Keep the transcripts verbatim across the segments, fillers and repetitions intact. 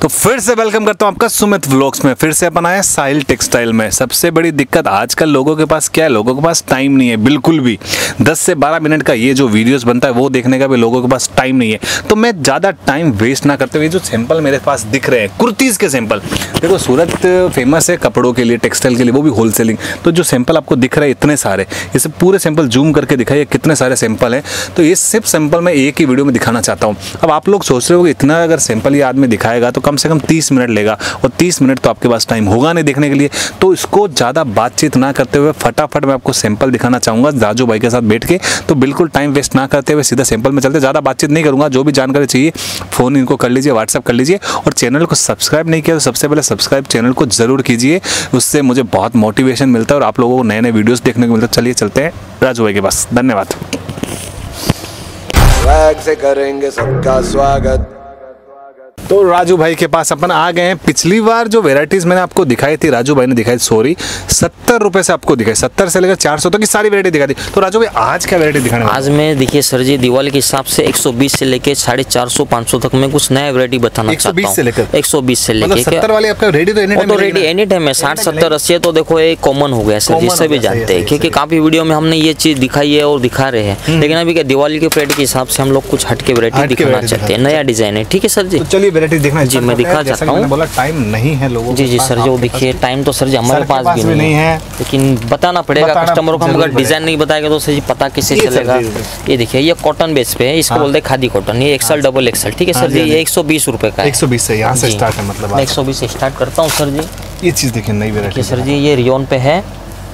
तो फिर से वेलकम करता हूं आपका सुमित व्लॉग्स में। फिर से अपन आए साहिल टेक्सटाइल में। सबसे बड़ी दिक्कत आजकल लोगों के पास क्या है, लोगों के पास टाइम नहीं है बिल्कुल भी। दस से बारह मिनट का ये जो वीडियोस बनता है वो देखने का भी लोगों के पास टाइम नहीं है। तो मैं ज़्यादा टाइम वेस्ट ना करते हुए जो सैंपल मेरे पास दिख रहे हैं कुर्तीज़ के सैंपल, देखो सूरत फेमस है कपड़ों के लिए, टेक्सटाइल के लिए, वो भी होलसेलिंग। तो जो सैंपल आपको दिख रहे हैं इतने सारे, इसे पूरे सैंपल जूम करके दिखाइए कितने सारे सैंपल हैं। तो ये सिर्फ सैंपल मैं एक ही वीडियो में दिखाना चाहता हूँ। अब आप लोग सोच रहे हो कि इतना अगर सैंपल ये आदमी दिखाएगा तो कम से कम तीस मिनट लेगा, और तीस मिनट तो आपके पास टाइम होगा नहीं देखने के लिए। तो इसको ज़्यादा बातचीत ना करते हुए फटाफट मैं आपको सैंपल दिखाना चाहूँगा राजू भाई के साथ बैठ के। तो बिल्कुल टाइम वेस्ट ना करते हुए सीधा सैंपल में चलते, ज़्यादा बातचीत नहीं करूँगा। जो भी जानकारी चाहिए फ़ोन इनको कर लीजिए, व्हाट्सअप कर लीजिए। और चैनल को सब्सक्राइब नहीं किया तो सबसे पहले सब्सक्राइब चैनल को ज़रूर कीजिए, उससे मुझे बहुत मोटिवेशन मिलता है और आप लोगों को नए नए वीडियोज़ देखने को मिलता है। चलिए चलते हैं राजू भाई के पास। धन्यवाद। से करेंगे सबका स्वागत। तो राजू भाई के पास अपन आ गए हैं। पिछली बार जो वेराइटीज मैंने आपको दिखाई थी, राजू भाई ने दिखाई, सॉरी सत्तर रुपए से आपको दिखाई, सत्तर से लेकर चार सौ तक की सारी वेराइटी दिखाई थी। तो राजू भाई आज क्या वेराइटी दिखाने आज मैं देखिए सर जी दिवाली के हिसाब से एक सौ बीस से लेके साढ़े चार सौ पाँच सौ तक में कुछ नया वेराइटी बताना चाहता हूँ। एक सौ बीस से लेकर एक सौ बीस से लेके सत्तर वाली आपका रेडी तो एनी टाइम, तो रेडी एनी टाइम है। साठ सत्तर अस्सी तो देखो ये कॉमन हो गया सर, जिससे भी जानते हैं, क्योंकि काफी वीडियो में हमने ये चीज दिखाई है और दिखा रहे हैं। लेकिन अभी क्या दिवाली के परेड के हिसाब से हम लोग कुछ हटके वेराइटी दिखाना चाहते हैं, नया डिजाइन है। ठीक है सर जी, चलिए वेराइटी देखना जी मैं दिखा चाहता हूँ। बोला टाइम नहीं है लोगों जी जी सर जो देखिए टाइम तो सर जी हमारे पास भी नहीं है, लेकिन बताना पड़ेगा कस्टमर को। हम अगर डिजाइन नहीं बताएंगे तो सर जी पता कैसे चलेगा। ये देखिए ये कॉटन बेस पे है, इसको बोलते हैं खादी कॉटन। ये एक्सल डबल एक्सल, ठीक है सर जी। ये एक सौ बीस रुपए का है। एक सौ बीस से यहाँ से स्टार्ट है, मतलब एक सौ बीस से स्टार्ट करता हूँ सर जी। ये चीज देखिए नई वेराइटी सर जी, ये रियोन पे है,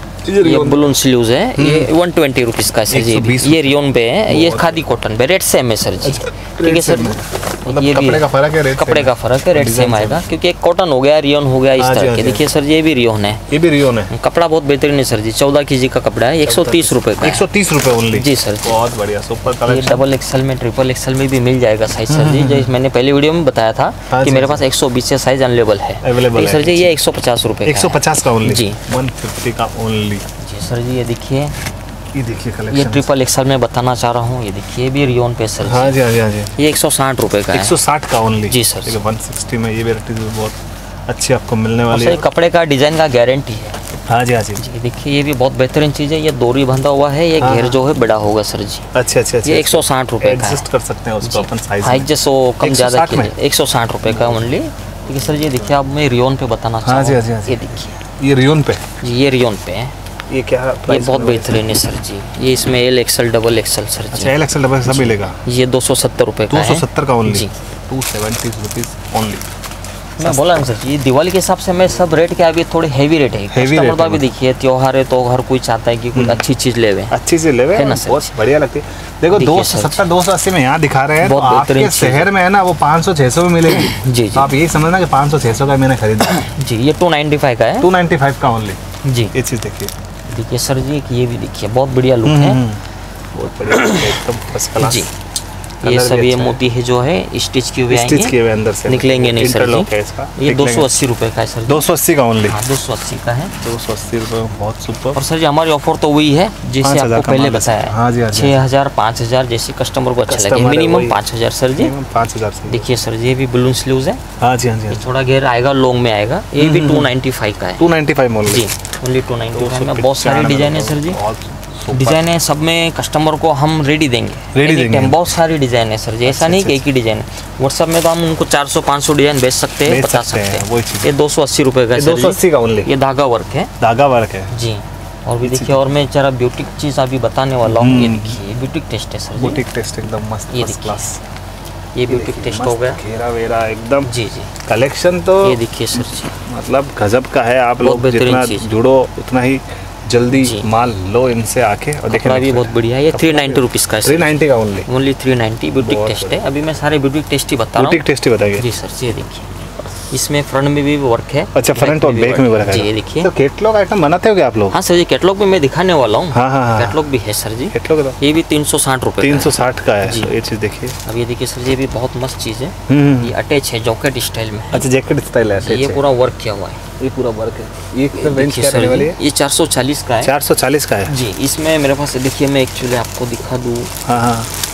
ये बलून स्लीव्स है, ये वन ट्वेंटी रुपीज का सर जी। ये रियोन पे है, ये खादी कॉटन पे, रेट सेम है सर जी। ठीक है सर, ये भी कपड़े का फर्क है, कपड़े का फर्क है, रेट सेम आएगा, क्योंकि एक कॉटन हो गया, रियोन हो गया, इस तरह के। देखिए सर जी ये भी रियोन है, ये भी रियोन है। कपड़ा बहुत बेहतरीन है सर जी, चौदह केजी का कपड़ा है, एक सौ तीस रुपए का। एक सौ तीस रुपए ओनली। जी सर, बहुत बढ़िया सुपर कलेक्शन। ये डबल एक्सल में, ट्रिपल एक्सल में भी मिल जाएगा साइज सर जी। जो मैंने पहले वीडियो में बताया था कि मेरे पास एक सौ बीस से साइज अवेलेबल है सर जी। ये एक सौ पचास रुपए, एक सौ पचास का ओनली जी, वन फिफ्टी का ओनली। जी सर जी, ये देखिए, ये देखिए कलेक्शन, ये ट्रिपल एक्सल में बताना चाह रहा हूँ। ये देखिए ये भी रियोन पे सर। हाँ जी हाँ जी हाँ जी। ये एक सौ साठ रुपए का है, एक सौ साठ का ओनली। जी सर, एक सौ साठ में ये वेराइटी बहुत अच्छी आपको मिलने वाली है। कपड़े का डिजाइन का गारंटी है। हाँ जी हाँ जी। जी देखिए ये भी बहुत बेहतरीन चीज़ है। ये डोरी बंधा हुआ है, ये घेर जो है बड़ा होगा सर जी। अच्छा अच्छा अच्छा। ये एक सौ साठ रुपए का एडजस्ट कर सकते हैं उसको अपन साइज में, एडजस्ट हो कम ज़्यादा के लिए। एक सौ साठ रुपए का ओनली। ठीक है सर जी, देखिए अब मैं रियोन पे बताना चाहता हूँ। ये देखिए ये रियोन पे, जी ये रियोन पे है। ये क्या है? ये बहुत बेहतरीन है सर जी। ये इसमें L XL double XL sir ji. अच्छा एल एक्सल डबल सब मिलेगा। ये दो सौ सत्तर रुपए का है। दो सौ सत्तर का ओनली जी, टू सेवेंटी रुपीज ओनली। मैं बोला ना सर जी, दिवाली के हिसाब से मैं सब रेट के अभी थोड़े हेवी रेट है। कस्टमर तो अभी देखिए त्योहार है तो हर कोई चाहता है कि कुछ अच्छी चीज लेवे, अच्छी चीज लेवे, है ना सर। बहुत बढ़िया लगती है। देखो दो सौ सत्तर दो सौ अस्सी में यहाँ दिखा रहे हैं, तो आपके शहर में है ना वो पाँच सौ छह सौ में मिलेगी। जी जी, आप यही समझना कि पाँच सौ छह सौ का मैंने खरीदा। जी ये टू नाइन्टी फाइव का है, टू नाइन्टी फाइव का ओनली। जी ये चीज देखिए, देखिए सर जी ये भी देखिए बहुत बढ़िया लुक है, बहुत बढ़िया एकदम फर्स्ट क्लास। जी ये सब ये मोती है जो है स्टिच किए हुए आएंगे, स्टिच किए हुए अंदर से निकलेंगे नहीं सर जी। ये दो सौ अस्सी रुपए का है सर। दो सौ अस्सी का ओनली। हाँ दो सौ अस्सी का है। दो सौ अस्सी रुपये बहुत सुपर। और सर जी हमारी ऑफर तो वही है जैसे आपको पहले बताया, हाँ जी, छः हज़ार पाँच हज़ार जैसे कस्टमर को अच्छा लगे, मिनिमम पाँच हज़ार सर जी। पाँच हज़ार से देखिए सर जी ये भी बलून स्लीव्स है। हाँ जी हाँ जी, थोड़ा घेर आएगा, लॉन्ग में आएगा। ये भी टू नाइन्टी फाइव का है। Two ninety five only. जी ओनली टू नाइन्टी फाइव में बहुत सारे डिजाइन है सर जी। डिजाइन है सब में कस्टमर को हम रेडी देंगे, रेडी देंगे। बहुत सारी डिजाइन है सर जी, ऐसा नहीं कि एक ही डिजाइन है। व्हाट्सएप में तो हम उनको चार सौ पाँच सौ डिजाइन भेज सकते हैं, बता सकते हैं। ये दो सौ अस्सी रुपए का है, दो सौ अस्सी का ओनली। ये धागा वर्क है, धागा वर्क है जी। और भी देखिए, और मैं जरा ब्यूटिक चीज अभी बताने वाला हूँ। ये देखिए ब्यूटिक टेस्ट है सर जी। ब्यूटिक टेस्ट एकदम मस्त, ये फर्स्ट क्लास। ये ब्यूटिक टेस्ट हो गया, घेरा वेरा एकदम। जी जी कलेक्शन तो ये देखिए सर जी मतलब गजब का है। आप लोग जितना जुड़ो उतना ही जल्दी माल लो इनसे आके। और देखिए भी बहुत बढ़िया है। ये थ्री नाइन्टी रुपीज़ का है, थ्री नाइन्टी का only, only three ninety. Boutique taste है, अभी मैं सारे ब्यूटिक टेस्ट ही बता रहा हूँ। ब्यूटिक टेस्ट ही बताइए। जी सर, ये देखिए इसमें फ्रंट में भी वर्क है। अच्छा फ्रंट और बैक में वर्क है। जी ये देखिए। तो कैटलॉग आइटम बनाते हो क्या आप लोग? हाँ सर जी, कैटलॉग भी मैं दिखाने वाला हूँ। हाँ हाँ, कैटलॉग भी है सर जी। कैटलॉग ये भी तीन सौ साठ रुपये तीन सौ साठ का है जी। ये चीज़ देखिए। अब ये देखिए सर जी, ये भी बहुत मस्त चीज़ है। ये अटैच है जॉकेट स्टाइल में। अच्छा जैकेट स्टाइल है, ये पूरा वर्क किया हुआ है। ये पूरा वर्क है। ये कितना रेंज क्या रहने वाली है? ये चार सौ चालीस का है। चार सौ चालीस का है जी। इसमें मेरे पास देखिए, मैं एक्चुअली आपको दिखा दूँ। हाँ हाँ,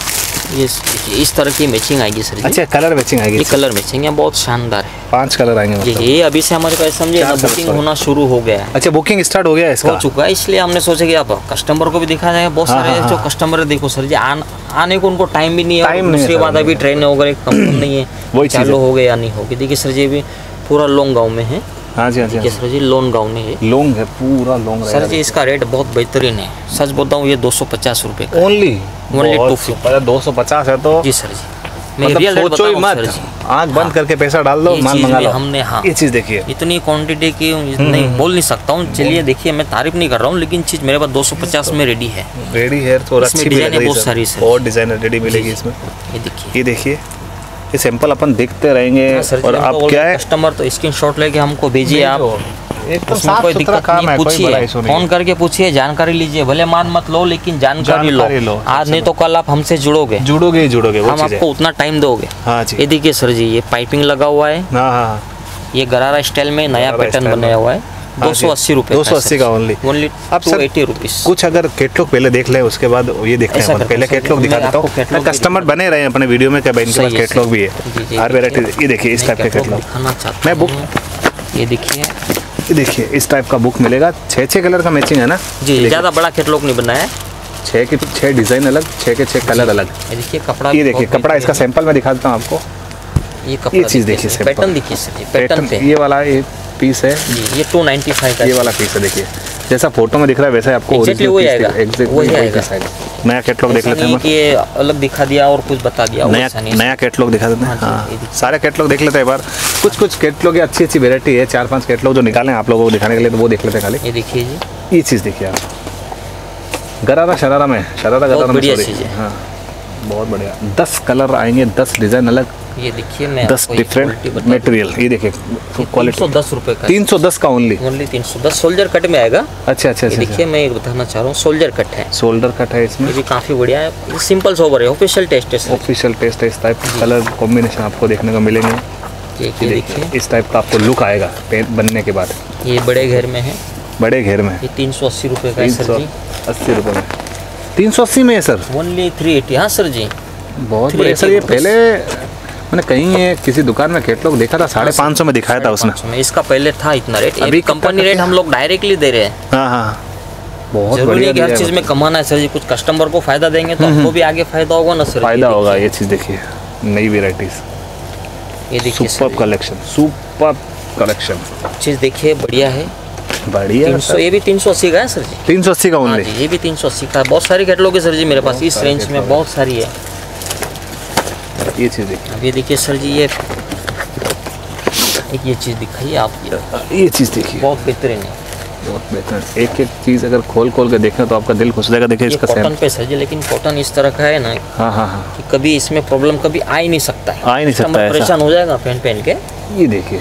ये देखिए इस तरह की मैचिंग आएगी सर जी। अच्छा, कलर मैचिंग आएगी। ये कलर मैचिंग है, बहुत शानदार है। पांच कलर आएंगे ये मतलब। ये अभी से हमारे पास समझे ना चार कलर, बुकिंग sorry। होना शुरू हो गया है। अच्छा, बुकिंग स्टार्ट हो गया है इसका? हो चुका है, इसलिए हमने सोचा कि अब कस्टमर को भी दिखा जाएगा। बहुत हाँ, सारे हाँ, जो हाँ। कस्टमर है देखो सर जी, आन, आने को उनको टाइम भी नहीं है। टाइम और नहीं है दूसरी सर, बात अभी ट्रेन वगैरह कंफर्म नहीं है वही चीज़ चालू है। हो गए या नहीं होगी। देखिए सर जी अभी पूरा लॉन्ग गाँव में है। हाँ जी, हाँ जी, देखिए सर जी लोन गाउन में है। लॉन्ग है, पूरा लॉन्ग सर जी इसका रेट बहुत बेहतरीन है, सच बोलता हूँ। ये दो सौ पचास रुपये का ओनली Only two fifty। दो सौ पचास है तो जी सर जी, मैं मतलब रियल रेट सोचो ही बता रहा हूँ मत, सर जी। आंख बंद करके पैसा डाल दो, ये माल चीज़ मंगा में लो। हमने हाँ ये चीज़ देखिए, इतनी क्वांटिटी की नहीं बोल नहीं सकता हूँ। चलिए देखिए, मैं तारीफ नहीं कर रहा हूँ, लेकिन चीज़ मेरे पास दो सौ पचास में रेडी है। रेडी है तो इसमें अच्छी भी डिजाइनें लग रही बहुत है सारी सर। सर। और डिजाइनर रेडी मिलेगी इसमें। ये देखिए ये देखिए, ये सैंपल अपन देखते रहेंगे। हाँ सर जी, और हमको अब बोल क्या रहे है, कस्टमर तो स्क्रीनशॉट लेके हमको भेजिए आप। एकदम उसमें साफ कोई सुथरा दिक्कत काम नहीं, है, कोई बड़ा पूछिए इशू नहीं फोन है। करके पूछिए, जानकारी लीजिए। भले मान मत लो, लेकिन जानकारी लो। जानकारी लो, आज नहीं तो कल आप हमसे जुड़ोगे, जुड़ोगे ही जुड़ोगे, वो हम चीज़ है। आपको उतना टाइम दोगे। हाँ जी, ये देखिए सर जी, ये पाइपिंग लगा हुआ है। हाँ हाँ, ये गरारा स्टाइल में नया गरारा पैटर्न स्टाइल बनाया में। हुआ है। हाँ दो सौ अस्सी रुपये दो सौ अस्सी का ओनली। ओनली अब टू सर एटी रुपीज़। कुछ अगर कैटलॉग पहले देख लें, उसके बाद ये देखते ऐसा हैं। करते पहले हैं, कैटलॉग मैं दिखा देता आपको हूँ, कैटलॉग भी कस्टमर बने रहे हैं अपने वीडियो में, क्या इनके सही पास है, कैटलॉग सही भी है। है जी, जी, हर देखिए। वेराइटी। ये देखिए इस टाइप के कैटलॉग, दिखाना चाहता मैं बुक हूँ। ये देखिए ये देखिए इस टाइप का बुक मिलेगा। छः छः कलर का मैचिंग है ना जी, देखिए, ज़्यादा बड़ा कैटलॉग नहीं बनाया है। छः की छः डिज़ाइन अलग, छः के छः कलर अलग। ये देखिए कपड़ा ये भी देखिए बहुत कपड़ा, इसका बेहतरीन सैंपल मैं दिखा देता हूँ आपको। है। ये ये कपड़ा चीज़ देखिए, सर, sample। पैटर्न देखिए सर जी, पैटर्न पे ये वाला एक पीस है, जी। ये टू नाइन्टी फाइव का ये वाला पीस है। देखिए जैसा फोटो में दिख रहा है वैसा ही आपको Exactly वही आएगा, वही आएगा। एग्जैक्टली। नया कैटलॉग देख ऐसा लेते नहीं हैं कि ये अलग दिखा दिया और कुछ बता दिया, नया वैसा नहीं है। नया कैटलॉग दिखा देते हैं। हाँ जी, हाँ, ये देखिए। सारे कैटलॉग देख लेते हैं एक बार। कुछ कुछ कैटलॉग की अच्छी अच्छी वेरायटी है, चार पांच कैटलॉग जो निकाले हैं आप लोगों को दिखाने के लिए, तो वो देख लेते हैं खाली। ये देखिए जी, ये चीज़ देखिए आप, गरारा शरारा में, शरारा गरारा में, बढ़िया sorry। चीज़ है। हाँ बहुत बढ़िया। दस कलर आएंगे, दस डिज़ाइन अलग, ये देखिए मैं दस आपको ये डिफरेंट quality बता दूं। मटेरियल। ये देखिए तीन क्वालिटी सौ दस रुपये का तीन सौ दस का ओनली। ओनली तीन सौ दस सोल्जर कट में आएगा। अच्छा अच्छा ये अच्छा, देखिए मैं एक बताना चाह रहा हूँ, सोल्जर कट है। शोल्डर कट है इसमें। ये भी काफ़ी बढ़िया है, ये सिंपल सोबर है, ऑफिशियल टेस्ट है सर। ऑफिशियल टेस्ट है। इस टाइप के कलर कॉम्बिनेशन आपको देखने को मिलेंगे। ये ये देखिए देखिए इस टाइप का आपको लुक आएगा पेंट बनने के बाद। ये बड़े घर में है, बड़े घेर में ये तीन सौ अस्सी रुपये का है तीन सर सौ जी। अस्सी रुपये में, तीन सौ अस्सी में है सर। Only three eighty. हाँ सर जी, बहुत थ्री बढ़िया सर। एटी ये रुपीस। पहले मैंने कहीं ये किसी दुकान में कैटलॉग देखा था, साढ़े पाँच सौ में दिखाया था उसने। पाँच सौ में इसका पहले था इतना रेट। अभी अभी कितना कंपनी करते रेट हैं? हम लोग डायरेक्टली दे रहे हैं। हाँ हाँ, बहुत जरूरी बढ़िया है कि हर दिया चीज़ है। में कमाना है सर जी, कुछ कस्टमर को फायदा देंगे तो हमको भी आगे फायदा होगा ना सर। फायदा ये होगा। ये चीज़ देखिए, नई वेराइटीज, देखिए, ये देखिए sir super collection, super collection, चीज़ देखिए बढ़िया है। बढ़िया तीन सौ, ये भी तीन सौ अस्सी का है सर जी। तीन सौ अस्सी का हाँ ओनली। जी, ये भी तीन सौ अस्सी का है। बहुत सारी कैटलॉग है सर जी मेरे पास, इस सारे रेंज में catalog बहुत सारी है। ये चीज़ देखिए, अब ये देखिए सर जी, ये एक ये चीज़ दिखाइए आप, ये ये चीज़ देखिए, बहुत बेहतरीन है। बहुत बेहतर। एक एक चीज़ अगर खोल खोल के देखें तो आपका दिल खुश हो जाएगा। देखिए ये इसका कॉटन सैम। पे सर जी, लेकिन कॉटन इस तरह का है ना हाँ हाँ हाँ, कि कभी इसमें प्रॉब्लम कभी आ ही नहीं सकता है। आ ही नहीं सकता कस्टमर है ऐसा। परेशान हो जाएगा पहन पहन के। ये देखिए,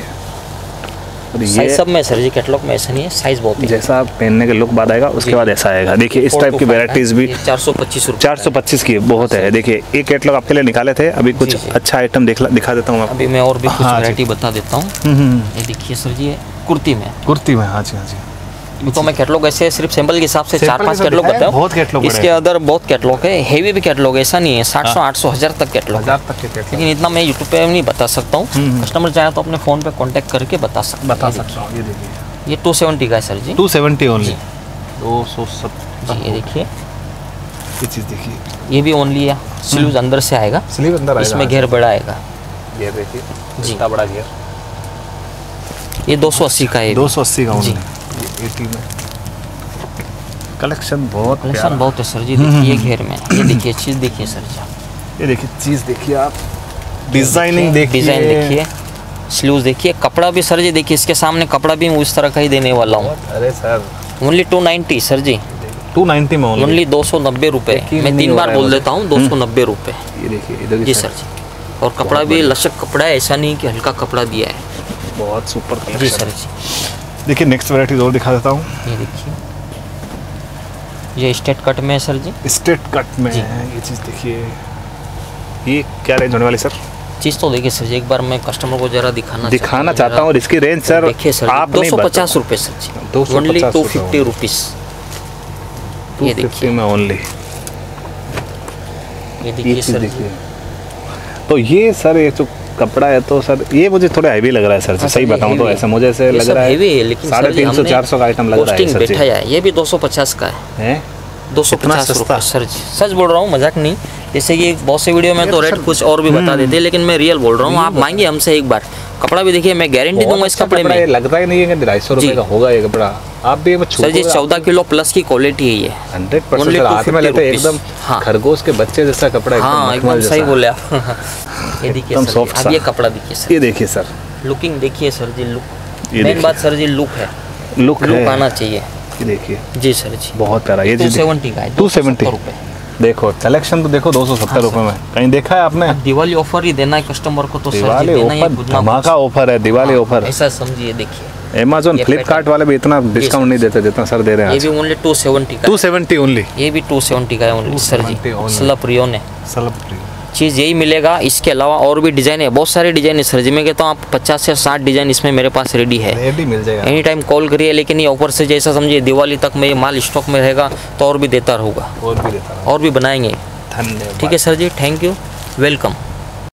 और साइज ये सब में सर जी कैटलॉग में ऐसा नहीं है, साइज बहुत है। जैसा आप पहनने के लुक बाद आएगा उसके बाद ऐसा आएगा। देखिए इस टाइप की वेराइटीज भी चार सौ पच्चीस रुपये चार सौ पच्चीस की बहुत है। देखिए एक कैटलॉग आपके लिए निकाले थे, अभी कुछ जी, जी। अच्छा आइटम दिखला दिखा देता हूँ आपको। अभी मैं और भी कुछ हाँ जी। वैरायटी बता देता हूँ। हम्म, हम्म, ये देखिए सर जी, ये कुर्ती में, कुर्ती में। हाँ जी हाँ जी, तो मैं कैटलॉग ऐसे सिर्फ सैंपल के हिसाब से सैंपल चार के पांच साथ कैटलॉग दिखाया, बताऊँ। बहुत कैटलॉग इसके अंदर बहुत कैटलॉग है, हेवी भी कैटलॉग है, ऐसा नहीं है। साठ सौ आठ सौ हज़ार तक कैटलॉग है। हजार तक के कैटलॉग लेकिन इतना मैं यूट्यूब पे नहीं बता सकता हूँ। कस्टमर चाहे तो अपने फ़ोन पे कांटेक्ट करके बता सकते बता हैं। सकता हूँ। ये देखिए ये टू सेवेंटी का है sir ji. Two seventy only, जी। दो सौ सत्तर। जी ये देखिए, ये चीज़ देखिए, ये भी ओनली है, स्लीव्स अंदर से आएगा, स्लीव अंदर आएगा। इसमें घेर बड़ा आएगा। ये देखिए जी। इतना बड़ा घेर, ये दो सौ अस्सी का है। दो सौ अस्सी का जी। ओनली। ये एटी में कलेक्शन बहुत कलेक्शन प्यारा। बहुत है सर जी। देखिए घेर में, ये देखिए चीज़ देखिए सर जी, ये देखिए चीज़ देखिए आप, डिजाइनिंग देखिए, डिज़ाइन देखिए, स्लीव्स देखिए, कपड़ा भी सर जी देखिए, इसके सामने कपड़ा भी मैं उस तरह का ही देने वाला हूँ। अरे sir only two ninety sir ji, two ninety में ओनली। ओनली दो सौ नब्बे रुपये। यकीन मैं नहीं तीन हो बार रहा है बोल मुझे। देता हूँ, दो सौ नब्बे रुपये। ये देखिए इधर की जी सर साइड, जी, और कपड़ा भी लचक कपड़ा है, ऐसा नहीं कि हल्का कपड़ा दिया है। बहुत सुपर जी कलेक्शन। सर जी, देखिए नेक्स्ट वैरायटी और दिखा देता हूँ। ये देखिए, ये स्टेट कट में है सर जी। स्ट्रेट कट में जी। ये चीज़ देखिए, ये क्या रेंज होने वाली सर? चीज़ तो देखिए सर जी, एक बार मैं कस्टमर को जरा दिखाना दिखाना चाहता हूँ। और इसकी रेंज सर देखिए सर, आप दो नहीं सौ बता, पचास रुपये सर जी, दो सौ ओनली पचास टू रुपये फिफ्टी रुपीज़। टू ये फिफ्टी देखिए, में ओनली। ये ये देखिए चीज़ सर जी। देखिए। तो ये सर ये जो कपड़ा है तो सर ये मुझे थोड़ा हैवी लग रहा है सर जी, हाँ, सही सर, ये बताऊँ तो heavy है। ऐसा मुझे ऐसे ये लग सब रहा heavy है है, लेकिन साढ़े सर जी तीन सौ हमने चार सौ का आइटम लग रहा है posting सर जी। बैठाया है, ये भी दो सौ पचास का है। हैं? दो सौ पचास सस्ता? रुपये सर जी, सच बोल रहा हूँ, मजाक नहीं। जैसे कि बहुत से वीडियो में तो ये रेट सर- कुछ और भी बता देते हैं, लेकिन मैं रियल बोल रहा हूँ। आप मांगिए हमसे एक बार, कपड़ा भी देखिए, मैं गारंटी दूंगा इस अच्छा कपड़े कपड़ा, ये में। लगता ही नहीं है कि ढाई सौ रुपये जी। का होगा ये कपड़ा। आप भी वो सर जी चौदह किलो प्लस की क्वालिटी है ये। हंड्रेड परसेंट Only सर, हाथ में लेते हैं two fifty एकदम rupees। हाँ। खरगोश के बच्चे जैसा कपड़ा, हाँ एकदम एकदम मखमल सही जैसा। बोले आप। ये देखिए एकदम सर soft जी, सा। अब ये कपड़ा देखिए सर, ये देखिए सर, लुकिंग देखिए सर जी, लुक ये मेन देखिए। बात सर जी लुक है, लुक लुक है, आना चाहिए। ये देखिए जी सर जी, बहुत प्यारा। ये टू चीज़ सेवेंटी का है, टू सेवेंटी रुपये। देखो कलेक्शन तो देखो दो सौ सत्तर रुपये में, कहीं देखा है आपने? अब दिवाली ऑफर ही देना है कस्टमर को, तो सर जी दिवाली देना ही है, ऑफर, खुद ना धमाका ऑफर है, दिवाली कुछ। ऑफर। ऐसा समझिए, देखिए अमेजोन ये फ्लिपकार्ट वाले भी इतना डिस्काउंट नहीं देते जितना सर दे रहे हैं ये आज। भी ओनली टू सेवेंटी का टू है। Seventy only. ये भी टू सेवेंटी का है only sir ji, two seventy only। स्लप रियोन है चीज़, यही मिलेगा। इसके अलावा और भी डिज़ाइन है, बहुत सारे डिज़ाइन है सर जी। मैं कहता हूँ आप पचास से साठ डिज़ाइन इसमें मेरे पास रेडी है, रेडी मिल जाएगा। एनी टाइम कॉल करिए। लेकिन ये ऑफर से जैसा समझिए दिवाली तक में ये माल स्टॉक में रहेगा, तो और भी देता रहूँगा, और भी देता और भी बनाएंगे। धन्यवाद। ठीक है sir ji, thank you, welcome.